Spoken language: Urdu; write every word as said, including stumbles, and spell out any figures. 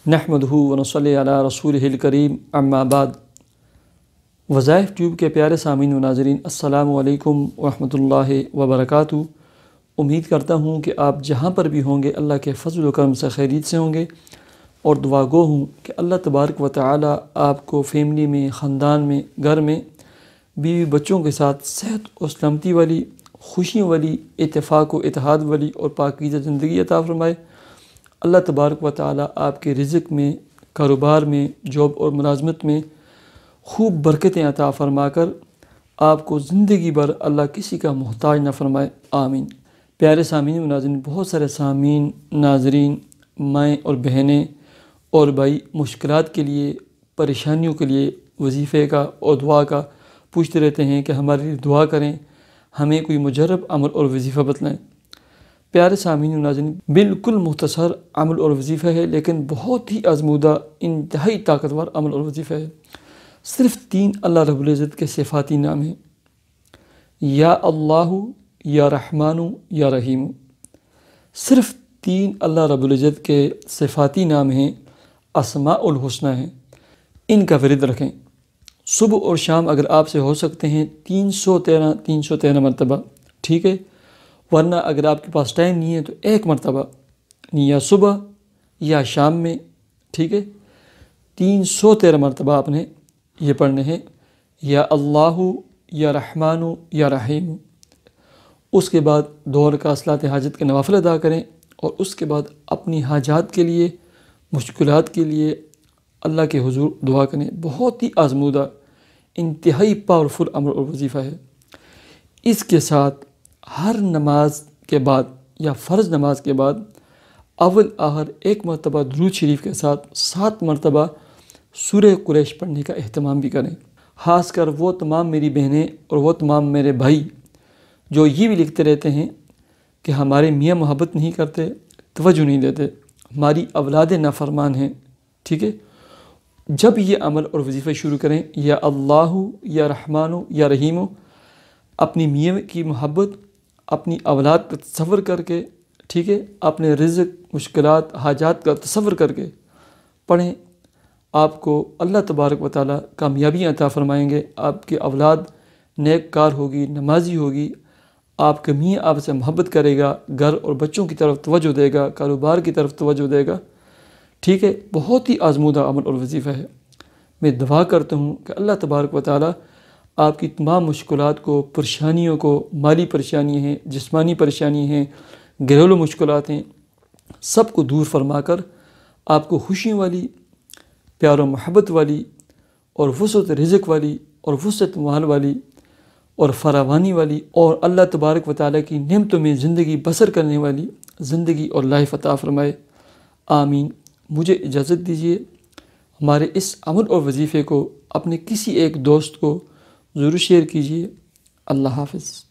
نحمدہ ونصلی علی رسولہ الکریم اما بعد۔ وظائف ٹیوب کے پیارے سامعین و ناظرین، السلام علیکم ورحمۃ اللہ وبرکاتہ۔ امید کرتا ہوں کہ آپ جہاں پر بھی ہوں گے اللہ کے فضل و کرم سے خیریت سے ہوں گے، اور دعا گو ہوں کہ اللہ تبارک و تعالی آپ کو فیملی میں، خاندان میں، گھر میں، بیوی بچوں کے ساتھ صحت و سلامتی والی، خوشیوں والی، اتفاق و اتحاد والی اور پاکیزہ زندگی عطا فرمائے۔ اللہ تبارک و تعالی آپ کے رزق میں، کاروبار میں، جاب اور ملازمت میں خوب برکتیں عطا فرما کر آپ کو زندگی بھر اللہ کسی کا محتاج نہ فرمائے، آمین۔ پیارے سامعین و ناظرین، بہت سارے سامعین، ناظرین، مائیں اور بہنیں اور بھائی مشکلات کے لیے، پریشانیوں کے لیے وظیفے کا اور دعا کا پوچھتے رہتے ہیں کہ ہمارے لیے دعا کریں، ہمیں کوئی مجرب عمل اور وظیفہ بتلائیں۔ پیارے سامعین و ناظرین، بالکل مختصر عمل اور وظیفہ ہے، لیکن بہت ہی آزمودہ، انتہائی طاقتور عمل اور وظیفہ ہے۔ صرف تین اللہ رب العزت کے صفاتی نام ہیں، یا اللہ، یا رحمان، یا رحیم۔ صرف تین اللہ رب العزت کے صفاتی نام ہیں، اسماء الحسنی ہیں۔ ان کا ورد رکھیں، صبح اور شام اگر آپ سے ہو سکتے ہیں تین سو تیرہ تین سو تیرہ مرتبہ، ٹھیک ہے، ورنہ اگر آپ کے پاس ٹائم نہیں ہے تو ایک مرتبہ یا صبح یا شام میں، ٹھیک ہے، تین سو تیرہ مرتبہ آپ نے یہ پڑھنے ہیں، یا اللہ، یا رحمان، یا رحیم۔ اس کے بعد دو رکعت صلاۃ حاجت کے نوافل ادا کریں، اور اس کے بعد اپنی حاجات کے لیے، مشکلات کے لیے اللہ کے حضور دعا کریں۔ بہت ہی آزمودہ، انتہائی پاورفل عمل اور وظیفہ ہے۔ اس کے ساتھ ہر نماز کے بعد یا فرض نماز کے بعد اول آخر ایک مرتبہ درود شریف کے ساتھ سات مرتبہ سورہ قریش پڑھنے کا اہتمام بھی کریں۔ خاص کر وہ تمام میری بہنیں اور وہ تمام میرے بھائی جو یہ بھی لکھتے رہتے ہیں کہ ہمارے میاں محبت نہیں کرتے، توجہ نہیں دیتے، ہماری اولاد نافرمان ہیں، ٹھیک ہے، جب یہ عمل اور وظیفہ شروع کریں، یا اللہ، یا رحمان، یا رحیم، اپنی میاں کی محبت، اپنی اولاد کا تصور کر کے، ٹھیک ہے، اپنے رزق، مشکلات، حاجات کا تصور کر کے پڑھیں، آپ کو اللہ تبارک و تعالی کامیابیاں عطا فرمائیں گے۔ آپ کی اولاد نیک کار ہوگی، نمازی ہوگی، آپ کے میاں آپ سے محبت کرے گا، گھر اور بچوں کی طرف توجہ دے گا، کاروبار کی طرف توجہ دے گا، ٹھیک ہے۔ بہت ہی آزمودہ عمل اور وظیفہ ہے۔ میں دعا کرتا ہوں کہ اللہ تبارک و تعالی آپ کی تمام مشکلات کو، پریشانیوں کو، مالی پریشانی ہیں، جسمانی پریشانی ہیں، گھریلو مشکلات ہیں، سب کو دور فرما کر آپ کو خوشیوں والی، پیار و محبت والی، اور وسعت رزق والی، اور وسعت مال والی، اور فراوانی والی، اور اللہ تبارک و تعالی کی نعمتوں میں زندگی بسر کرنے والی زندگی اور لائف عطا فرمائے، آمین۔ مجھے اجازت دیجیے، ہمارے اس عمل اور وظیفے کو اپنے کسی ایک دوست کو ضرور شیئر کیجیے۔ اللہ حافظ۔